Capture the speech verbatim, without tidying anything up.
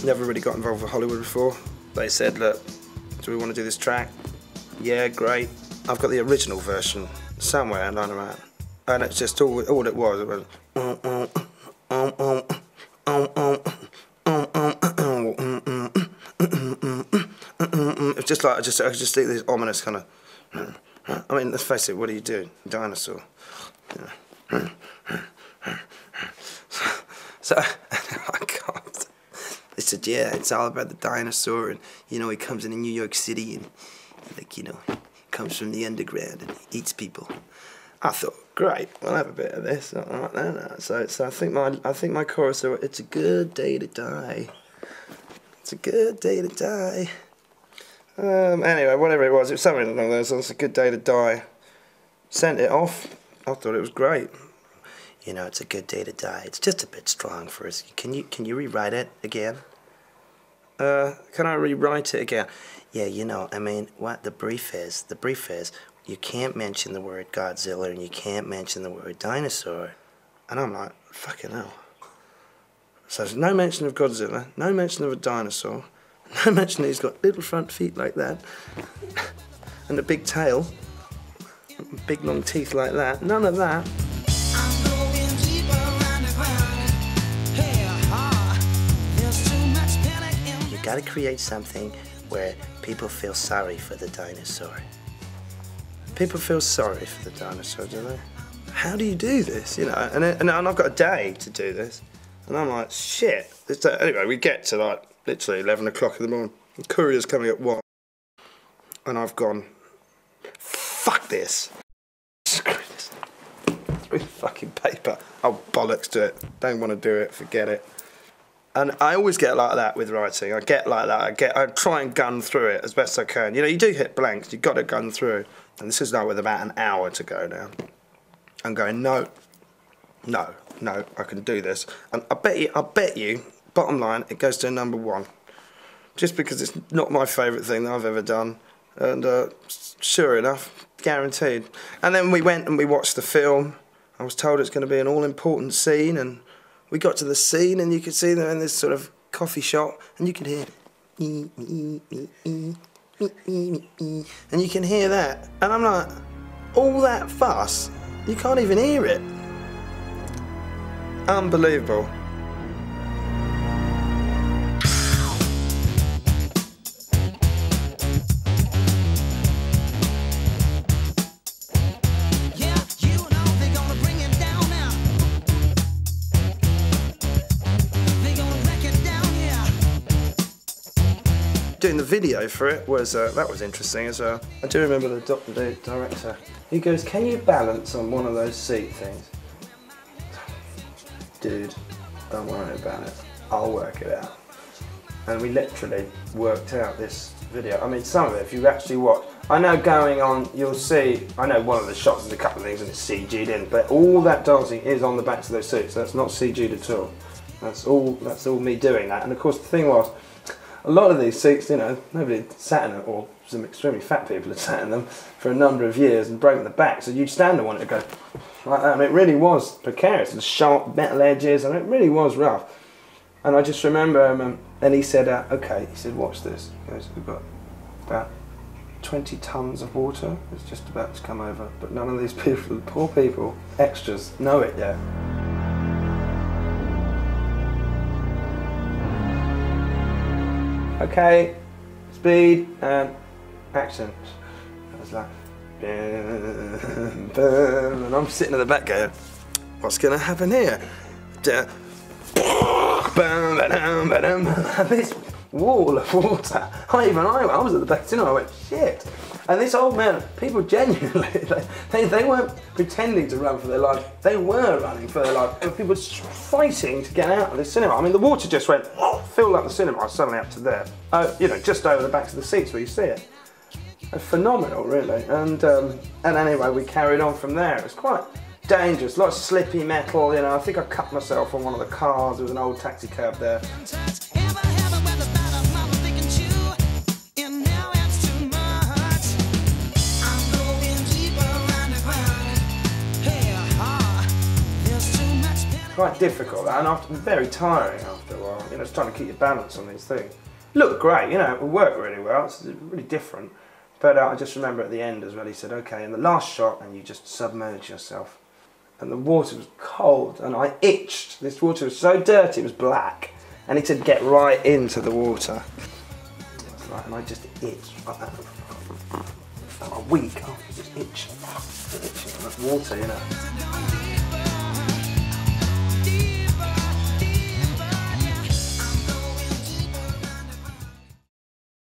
never really got involved with Hollywood before. They said, look, do we want to do this track? Yeah, great. I've got the original version somewhere lying around. And it's just all, all it was. It was um, um, um, um, um, um, um, um, um, it's just like I just I just see this ominous kind of. I mean, let's face it. What are you doing, dinosaur? So I can't. They said, yeah, it's all about the dinosaur, and you know, he comes in New York City, and like you know, comes from the underground and eats people. I thought, great, we'll have a bit of this. All right, no, no. So, so I think my, I think my chorus. It's a good day to die. It's a good day to die. Um, anyway, whatever it was, it was something along those lines. It's a good day to die. Sent it off. I thought it was great. You know, it's a good day to die. It's just a bit strong for us. Can you can you rewrite it again? Uh, can I rewrite it again? Yeah, you know, I mean, what the brief is, the brief is, you can't mention the word Godzilla and you can't mention the word dinosaur. And I'm like, fucking hell. So there's no mention of Godzilla, no mention of a dinosaur, no mention that he's got little front feet like that, and a big tail, big long teeth like that, none of that. You gotta create something where people feel sorry for the dinosaur. People feel sorry for the dinosaur, do they? How do you do this? You know, and, and, and I've got a day to do this, and I'm like, shit. Anyway, we get to like literally eleven o'clock in the morning. The courier's coming at one, and I've gone, fuck this. Screw this. Screw the fucking paper. Oh, bollocks to it. Don't want to do it. Forget it. And I always get like that with writing. I get like that. I get. I try and gun through it as best I can. You know, you do hit blanks. You've got to gun through. And this is now with about an hour to go now. I'm going, no, no, no. I can do this. And I bet you. I bet you. Bottom line, it goes to number one. Just because it's not my favourite thing that I've ever done. And uh, sure enough, guaranteed. And then we went and we watched the film. I was told it's going to be an all-important scene, and we got to the scene, and you could see them in this sort of coffee shop, and you could hear, and you can hear that, and I'm like, all that fuss, you can't even hear it. Unbelievable. Doing the video for it was uh, that was interesting as well. I do remember the, doc the director. He goes, "Can you balance on one of those seat things?" Dude, don't worry about it. I'll work it out. And we literally worked out this video. I mean, some of it, if you actually watch, I know going on, you'll see. I know one of the shots is a couple of things and it's C G'd in, but all that dancing is on the backs of those seats. That's not C G'd at all. That's all. That's all me doing that. And of course, the thing was, a lot of these seats, you know, nobody had sat in it, or some extremely fat people had sat in them for a number of years and broken the back, so you'd stand on one and it'd go like that. I mean, it really was precarious, and sharp metal edges, and it really was rough. And I just remember, um, and he said, uh, okay, he said, watch this. He goes, we've got about twenty tons of water, it's just about to come over, but none of these people, poor people, extras, know it yet. Okay, speed and action. I was like, and I'm sitting in the back going, what's going to happen here? And this wall of water, I even I, I was at the back, you know, I went, shit. And this old man, people genuinely, they, they weren't pretending to run for their life, they were running for their life. And people were fighting to get out of the cinema. I mean, the water just went, filled up the cinema suddenly up to there. Uh, you know, just over the backs of the seats where you see it. Uh, phenomenal, really. And, um, and anyway, we carried on from there. It was quite dangerous, lots of slippy metal, you know. I think I cut myself on one of the cars, there was an old taxi cab there. quite difficult, and after, very tiring after a while. You know, it's trying to keep your balance on these things. Looked great, you know, it worked really well. It's really different. But uh, I just remember at the end as well, he said, okay, in the last shot, and you just submerge yourself. And the water was cold, and I itched. This water was so dirty, it was black. And he said, get right into the water. And I just itched like that. For a week after, just itching, itching, that water, you know.